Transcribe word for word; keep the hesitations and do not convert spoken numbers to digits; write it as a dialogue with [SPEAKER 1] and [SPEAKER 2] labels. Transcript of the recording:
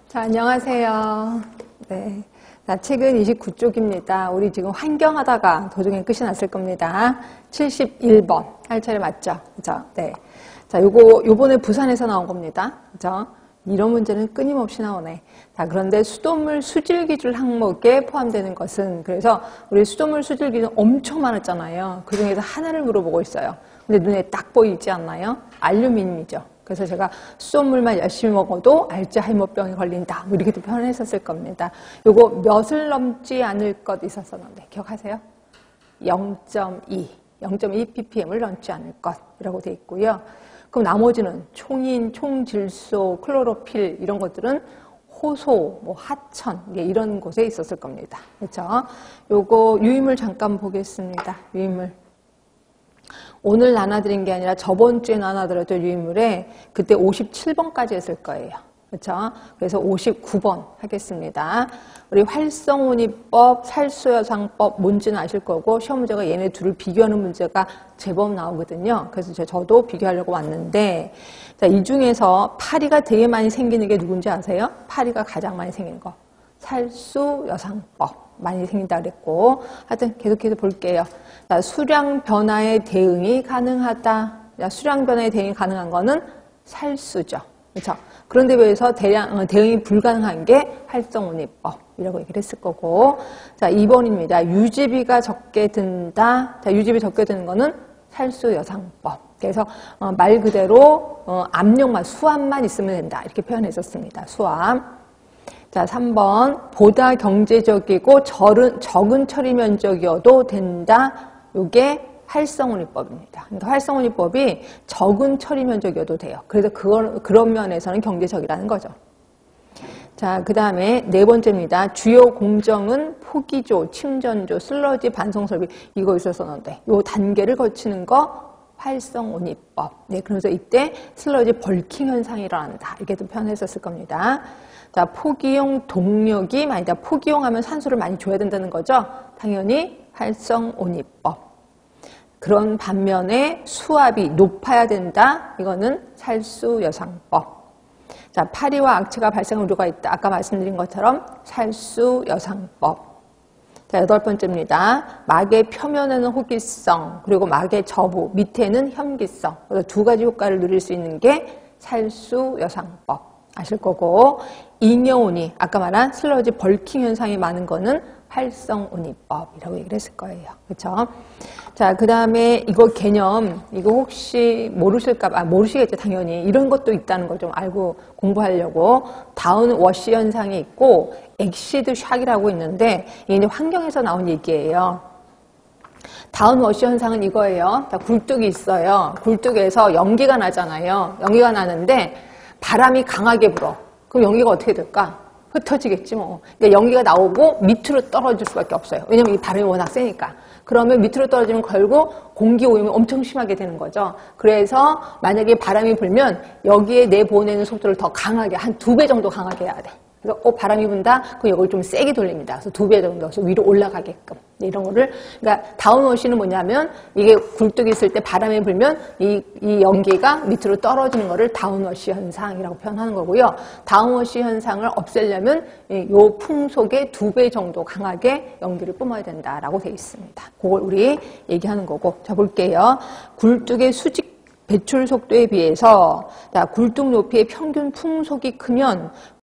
[SPEAKER 1] 자, 안녕하세요. 네. 자, 책은 이십구 쪽입니다. 우리 지금 환경하다가 도중에 끝이 났을 겁니다. 칠십일 번. 할 차례 맞죠? 그죠? 네. 자, 요거, 요번에 부산에서 나온 겁니다. 그죠? 이런 문제는 끊임없이 나오네. 자, 그런데 수돗물 수질기술 항목에 포함되는 것은, 그래서 우리 수돗물 수질기준 엄청 많았잖아요. 그 중에서 하나를 물어보고 있어요. 근데 눈에 딱 보이지 않나요? 알루미늄이죠. 그래서 제가 수돗물만 열심히 먹어도 알츠하이머병에 걸린다. 뭐 이렇게도 표현했었을 겁니다. 요거 몇을 넘지 않을 것 있었었는데 기억하세요? 영 점 이, 영 점 이 ppm을 넘지 않을 것이라고 되어 있고요. 그럼 나머지는 총인, 총질소, 클로로필 이런 것들은 호소, 뭐 하천 이런 곳에 있었을 겁니다. 그렇죠? 요거 유의물 잠깐 보겠습니다. 유의물. 오늘 나눠드린 게 아니라 저번 주에 나눠드렸던 유인물에 그때 오십칠 번까지 했을 거예요. 그렇죠? 그래서 오십구 번 하겠습니다. 우리 활성운이법, 살수여상법 뭔지는 아실 거고 시험 문제가 얘네 둘을 비교하는 문제가 제법 나오거든요. 그래서 저도 비교하려고 왔는데 자, 이 중에서 파리가 되게 많이 생기는 게 누군지 아세요? 파리가 가장 많이 생기는 거. 살수여상법. 많이 생긴다 그랬고 하여튼 계속해서 볼게요. 자, 수량 변화에 대응이 가능하다. 자, 수량 변화에 대응이 가능한 거는 살수죠. 그렇죠? 그런데 왜서 대량, 어, 대응이 불가능한 게 활성운이법이라고 얘기를 했을 거고. 자, 이 번입니다. 유지비가 적게 든다. 자, 유지비 적게 드는 거는 살수여상법. 그래서 어, 말 그대로 어, 압력만, 수압만 있으면 된다. 이렇게 표현했었습니다. 수압. 자, 삼 번. 보다 경제적이고 적은, 적은 처리 면적이어도 된다. 요게 활성운이법입니다. 그러니까 활성운이법이 적은 처리 면적이어도 돼요. 그래서 그걸, 그런 면에서는 경제적이라는 거죠. 자, 그 다음에 네 번째입니다. 주요 공정은 포기조, 침전조, 슬러지 반송설비 이거 있었었는데 요 단계를 거치는 거 활성운이법. 네, 그래서 이때 슬러지 벌킹 현상이 일어난다. 이렇게도 표현했었을 겁니다. 자, 포기용 동력이 아니다. 포기용 하면 산소를 많이 줘야 된다는 거죠. 당연히 활성운이법. 그런 반면에 수압이 높아야 된다. 이거는 살수여상법. 자, 파리와 악취가 발생할 우려가 있다. 아까 말씀드린 것처럼 살수여상법. 자, 여덟 번째입니다. 막의 표면에는 호기성, 그리고 막의 저부, 밑에는 현기성. 그래서 두 가지 효과를 누릴 수 있는 게 살수여상법. 아실 거고, 잉여운이, 아까 말한 슬러지 벌킹 현상이 많은 거는 활성운이법이라고 얘기를 했을 거예요. 그렇죠? 자, 그 다음에 이거 개념, 이거 혹시 모르실까 봐, 아, 모르시겠죠, 당연히. 이런 것도 있다는 걸 좀 알고 공부하려고. 다운워시 현상이 있고, 엑시드 샥이라고 있는데, 이게 이제 환경에서 나온 얘기예요. 다운워시 현상은 이거예요. 자, 굴뚝이 있어요. 굴뚝에서 연기가 나잖아요. 연기가 나는데, 바람이 강하게 불어. 그럼 연기가 어떻게 될까? 흩어지겠지 뭐. 그러니까 연기가 나오고 밑으로 떨어질 수밖에 없어요. 왜냐면 이 바람이 워낙 세니까. 그러면 밑으로 떨어지면 결국 공기 오염이 엄청 심하게 되는 거죠. 그래서 만약에 바람이 불면 여기에 내보내는 속도를 더 강하게, 한 두 배 정도 강하게 해야 돼. 그래서 어, 바람이 분다? 그럼 이걸 좀 세게 돌립니다. 그래서 두 배 정도 위로 올라가게끔. 네, 이런 거를. 그러니까 다운워시는 뭐냐면 이게 굴뚝이 있을 때 바람이 불면 이, 이 연기가 밑으로 떨어지는 거를 다운워시 현상이라고 표현하는 거고요. 다운워시 현상을 없애려면 이 풍속의 두 배 정도 강하게 연기를 뿜어야 된다라고 되어 있습니다. 그걸 우리 얘기하는 거고. 자, 볼게요. 굴뚝의 수직 배출 속도에 비해서 자, 굴뚝 높이의 평균 풍속이 크면